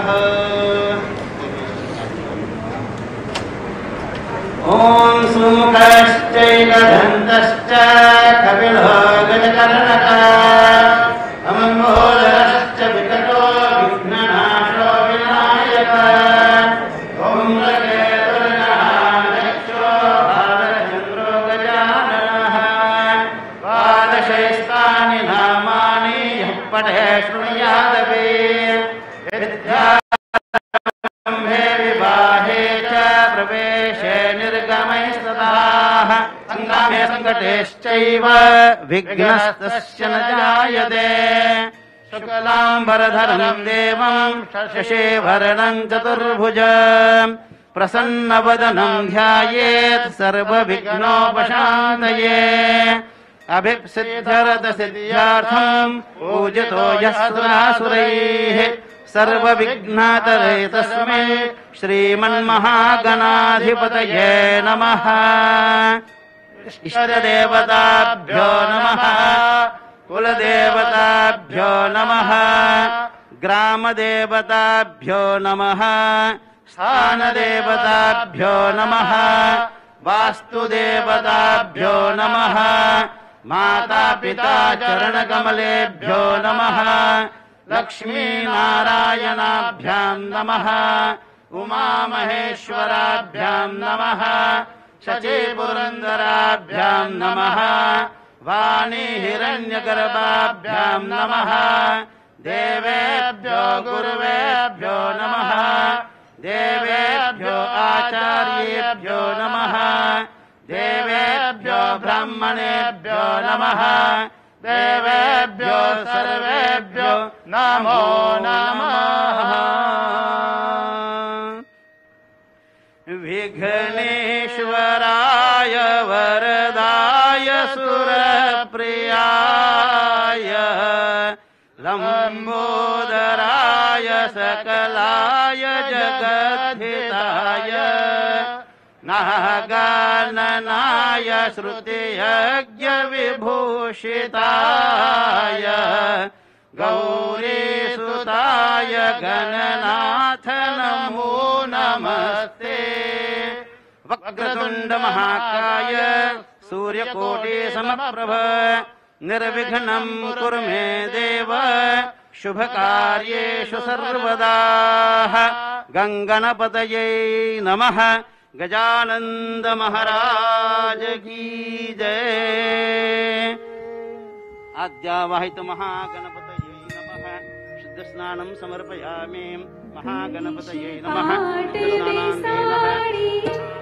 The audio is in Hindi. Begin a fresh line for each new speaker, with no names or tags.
ॐ सुमुखश्चैकदन्तश्च कपिलो गजकर्णकः अमम्बोदरश्च विकटो विघ्ननाशो विनायकः धूम्रकेतुर्गणाध्यक्षो भालचन्द्रो गजाननः द्वादशैस्तानि नामानि यः पठे शृणुयादपि विद्यारम्भे विवाहे च प्रवेशे निर्गमैस्ततः सङ्ग्रामे सङ्कटेश्चैव विघ्नस्तस्य न जायते शुक्लाम्बरधरं देवं शशिवर्णं चतुर्भुजं प्रसन्नवदनं ध्यायेत् सर्वविघ्नोपशान्तये अभिप्सिद्ध्यर्थसिद्ध्यार्थं पूजितो यः सुरासुरैः सर्वविघ्नातरे तस्मै श्रीमन्महागणाधिपतये नमः। इष्टदेवताभ्यो नमः, कुलदेवताभ्यो नमः, ग्रामदेवताभ्यो नमः, स्थानदेवताभ्यो नमः, वास्तुदेवताभ्यो नमः, मातापिता चरणकमलेभ्यो नमः, लक्ष्मीनारायणाभ्यां नमः, उमामहेश्वराभ्यां नमः, शचीपुरन्दराभ्यां नमः, वाणी हिरण्यगर्भाभ्यां नमः, देवेभ्यो गुरुवेभ्यो नमः, देवेभ्यो आचार्येभ्यो नमः, देवेभ्यो ब्राह्मणेभ्यो नमः, देवेभ्यो सर्वेभ्यो नमो नमः। विघ्नेश्वराय वरदाय सुरप्रियाय लम्बोदराय सकलाय जगद्धिताय नागाननाय श्रुतियज्ञविभूषिताय गौरीसुताय गणनाथ नमो नमस्ते। वक्रतुण्डमहाकाय सूर्यकोटिसमप्रभ निर्विघ्नं कुरु मे देव शुभकार्येषु सर्वदा। गंगणपतये नमः। गजानंद महाराज की जय। आद्यावाहित महागणपतये नमः। शुद्ध स्नानं समर्पयामि। महागणपतये नमः।